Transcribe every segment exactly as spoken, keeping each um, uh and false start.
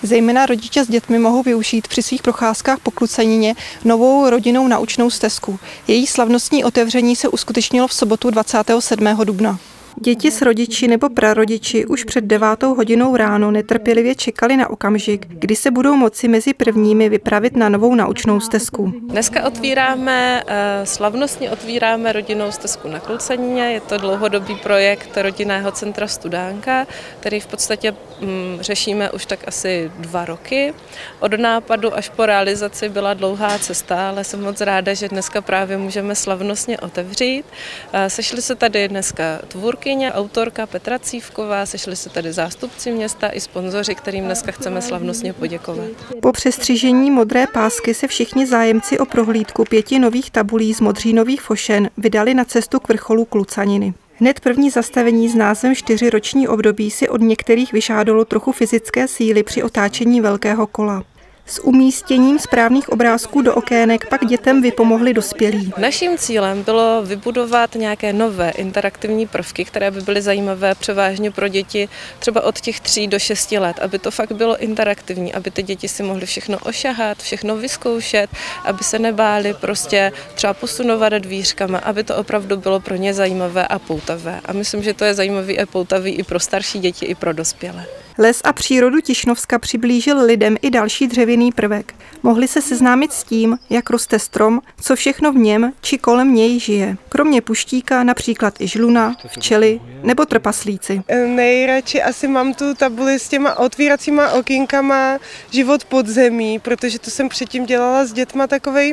Zejména rodiče s dětmi mohou využít při svých procházkách po Klucanině novou rodinnou naučnou stezku. Její slavnostní otevření se uskutečnilo v sobotu dvacátého sedmého dubna. Děti s rodiči nebo prarodiči už před devátou hodinou ráno netrpělivě čekali na okamžik, kdy se budou moci mezi prvními vypravit na novou naučnou stezku. Dneska otvíráme, slavnostně otvíráme rodinnou stezku na Klucanině. Je to dlouhodobý projekt rodinného centra Studánka, který v podstatě hm, řešíme už tak asi dva roky. Od nápadu až po realizaci byla dlouhá cesta, ale jsem moc ráda, že dneska právě můžeme slavnostně otevřít. Sešli se tady dneska tvůrky, autorka Petra Cívková, sešli se tady zástupci města i sponzoři, kterým dneska chceme slavnostně poděkovat. Po přestřižení modré pásky se všichni zájemci o prohlídku pěti nových tabulí z modřínových fošen vydali na cestu k vrcholu Klucaniny. Hned první zastavení s názvem čtyřiroční období si od některých vyžádalo trochu fyzické síly při otáčení velkého kola. S umístěním správných obrázků do okének pak dětem vypomohli dospělí. Naším cílem bylo vybudovat nějaké nové interaktivní prvky, které by byly zajímavé převážně pro děti třeba od těch tří do šesti let, aby to fakt bylo interaktivní, aby ty děti si mohly všechno ošahat, všechno vyzkoušet, aby se nebáli prostě třeba posunovat dvířkama, aby to opravdu bylo pro ně zajímavé a poutavé. A myslím, že to je zajímavý a poutavý i pro starší děti, i pro dospělé. Les a přírodu Tišnovska přiblížil lidem i další dřevěný prvek. Mohli se seznámit s tím, jak roste strom, co všechno v něm či kolem něj žije. Kromě puštíka například i žluna, včely nebo trpaslíci. Nejradši asi mám tu tabuli s těma otvíracíma okýnkama Život pod zemí, protože to jsem předtím dělala s dětma takovej.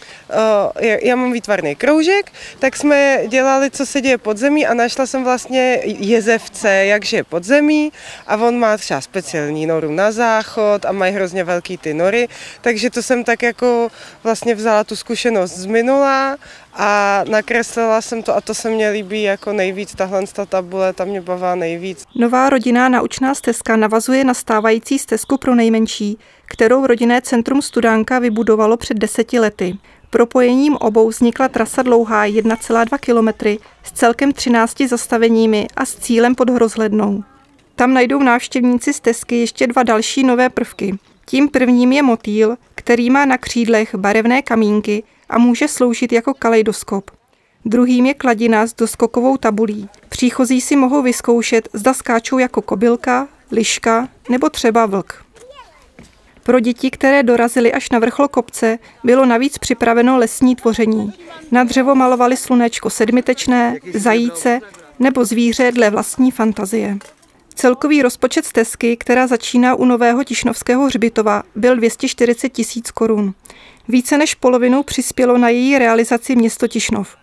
Já mám výtvarný kroužek, tak jsme dělali, co se děje pod zemí a našla jsem vlastně jezevce, jak žije pod zemí a on má třeba speciální noru na záchod a mají hrozně velký ty nory, takže to jsem tak jako vlastně vzala tu zkušenost z minula a nakreslila jsem to a to se mně líbí jako nejvíc, tahle tabule, ta mě bavá nejvíc. Nová rodinná naučná stezka navazuje na stávající stezku pro nejmenší, kterou rodinné centrum Studánka vybudovalo před deseti lety. Propojením obou vznikla trasa dlouhá jedna celá dva kilometry s celkem třinácti zastaveními a s cílem pod Hrozhlednou. Tam najdou návštěvníci stezky ještě dva další nové prvky. Tím prvním je motýl, který má na křídlech barevné kamínky a může sloužit jako kaleidoskop. Druhým je kladina s doskokovou tabulí. Příchozí si mohou vyzkoušet, zda skáčou jako kobylka, liška nebo třeba vlk. Pro děti, které dorazily až na vrchol kopce, bylo navíc připraveno lesní tvoření. Na dřevo malovali slunečko sedmitečné, zajíce nebo zvíře dle vlastní fantazie. Celkový rozpočet stezky, která začíná u Nového Tišnovského hřbitova, byl dvě stě čtyřicet tisíc korun. Více než polovinou přispělo na její realizaci město Tišnov.